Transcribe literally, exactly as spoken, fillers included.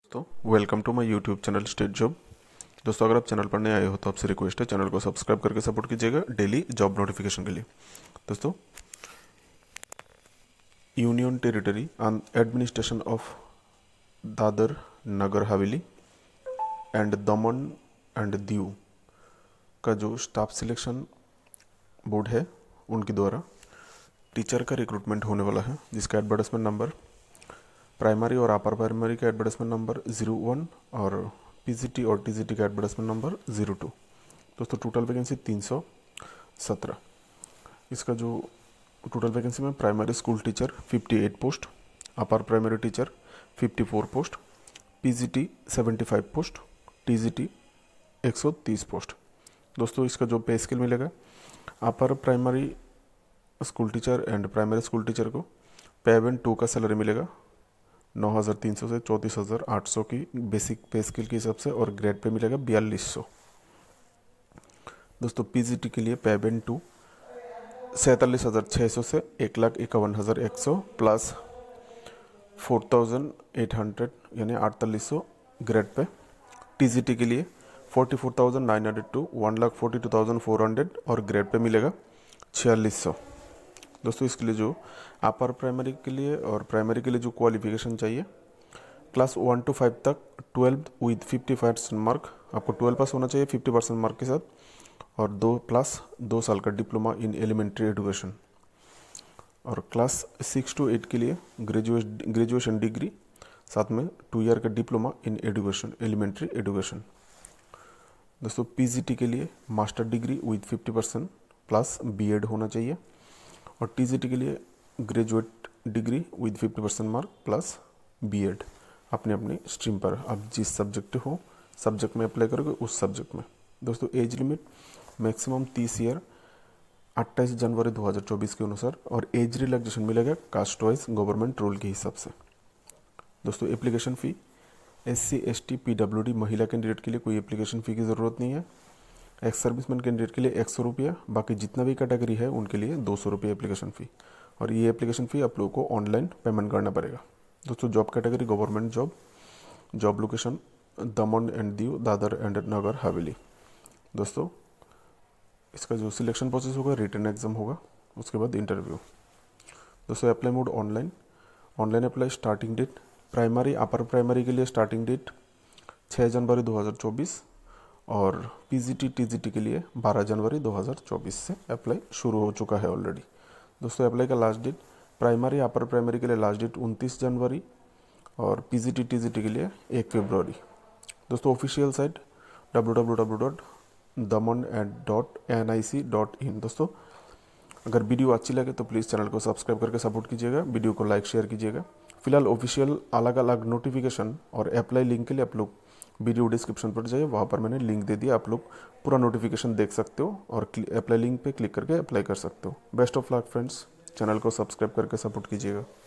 दोस्तों welcome to my YouTube channel state job. दोस्तों अगर आप चैनल पर नए आए हो तो आपसे रिक्वेस्ट है चैनल को सब्सक्राइब करके सपोर्ट कीजिएगा डेली जॉब नोटिफिकेशन के लिए। दोस्तों union territory and administration of Dadra Nagar Haveli and Daman and Diu का जो स्टाफ सिलेक्शन बोर्ड है उनके द्वारा टीचर का रिक्रूटमेंट होने वाला है, जिसका एडवर्टाइजमेंट नंबर प्राइमरी और अपर प्राइमरी का एडवर्टाइजमेंट नंबर जीरो वन और पीजीटी और टीजीटी का एडवर्टाइजमेंट नंबर जीरो टू। दोस्तों टोटल वैकेंसी तीन सौ सत्रह। इसका जो टोटल वैकेंसी में प्राइमरी स्कूल टीचर अट्ठावन पोस्ट, अपर प्राइमरी टीचर चौवन पोस्ट, पीजीटी पचहत्तर पोस्ट, टीजीटी एक सौ तीस पोस्ट। दोस्तों इसका जो पे स्केल मिलेगा, upper primary school teacher and primary school teacher को पेवन टू का सैलरी मिलेगा नौ हज़ार तीन सौ से चौंतीस हज़ार आठ सौ की बेसिक पे स्केल के हिसाब से, और ग्रेड पे मिलेगा बयालीस सौ। दोस्तों पीजीटी के लिए पेवन टू सैंतालीस हज़ार छः सौ से एक लाख इक्यावन हज़ार एक सौ plus four thousand eight hundred यानी अड़तालीस सौ ग्रेड पे। टीजीटी के लिए forty four thousand nine hundred to one lakh forty two thousand four hundred और ग्रेड पे मिलेगा छियालीस सौ। दोस्तों इसके लिए जो अपर प्राइमरी के लिए और प्राइमरी के लिए जो क्वालिफिकेशन चाहिए, क्लास वन टू फाइव तक twelve with fifty percent mark, आपको ट्वेल्व पास होना चाहिए फिफ्टी परसेंट मार्क के साथ, और दो प्लस दो साल का डिप्लोमा इन एलिमेंट्री एजुकेशन। और क्लास सिक्स टू एट के लिए ग्रेजुएट ग्रेजुएशन डिग्री साथ में टू ईयर का diploma in education elementary education. दोस्तों पीजीटी के लिए master degree with fifty percent plus BEd होना चाहिए, और टीजीटी के लिए graduate degree with fifty percent mark plus BEd अपने अपने स्ट्रीम पर, आप जिस सब्जेक्ट हो सब्जेक्ट में अप्लाई करोगे उस सब्जेक्ट में। दोस्तों एज लिमिट मैक्सिमम तीस ईयर अट्ठाईस जनवरी दो हज़ार चौबीस के अनुसार, और एज रिलैक्सेशन मिलेगा कास्ट वाइज गवर्नमेंट रूल के हिसाब से। दोस्तों application fee S C S T P W D महिला कैंडिडेट के लिए कोई एप्लीकेशन फ़ी की ज़रूरत नहीं है। एक्स सर्विसमैन कैंडिडेट के लिए एक सौ रुपया, बाकी जितना भी कैटेगरी है उनके लिए दो सौ रुपये एप्लीकेशन फ़ी, और ये एप्लीकेशन फ़ी आप लोगों को ऑनलाइन पेमेंट करना पड़ेगा। दोस्तों job category government job, job location Daman and Diu Dadra and Nagar Haveli. दोस्तों इसका जो सिलेक्शन प्रोसेस होगा रिटन एग्जाम होगा, उसके बाद इंटरव्यू। दोस्तों apply mode online, online apply. Starting date primary upper primary के लिए स्टार्टिंग डेट छः जनवरी दो हज़ार चौबीस, और पीजीटी टीजीटी के लिए बारह जनवरी दो हज़ार चौबीस से अप्लाई शुरू हो चुका है ऑलरेडी। दोस्तों अप्लाई का last date primary upper primary के लिए लास्ट डेट उनतीस जनवरी, और पीजीटी टीजीटी के लिए एक फरवरी। दोस्तों official site W W W dot Daman at dot N I C dot in. दोस्तों अगर वीडियो अच्छी लगे तो प्लीज़ चैनल को सब्सक्राइब करके सपोर्ट कीजिएगा, वीडियो को लाइक शेयर कीजिएगा। फिलहाल ऑफिशियल अलग अलग नोटिफिकेशन और अप्लाई लिंक के लिए आप लोग वीडियो डिस्क्रिप्शन पर जाइए, वहाँ पर मैंने लिंक दे दिया, आप लोग पूरा नोटिफिकेशन देख सकते हो और अप्लाई लिंक पे क्लिक करके अप्लाई कर सकते हो। Best of luck friends, channel को सब्सक्राइब करके सपोर्ट कीजिएगा।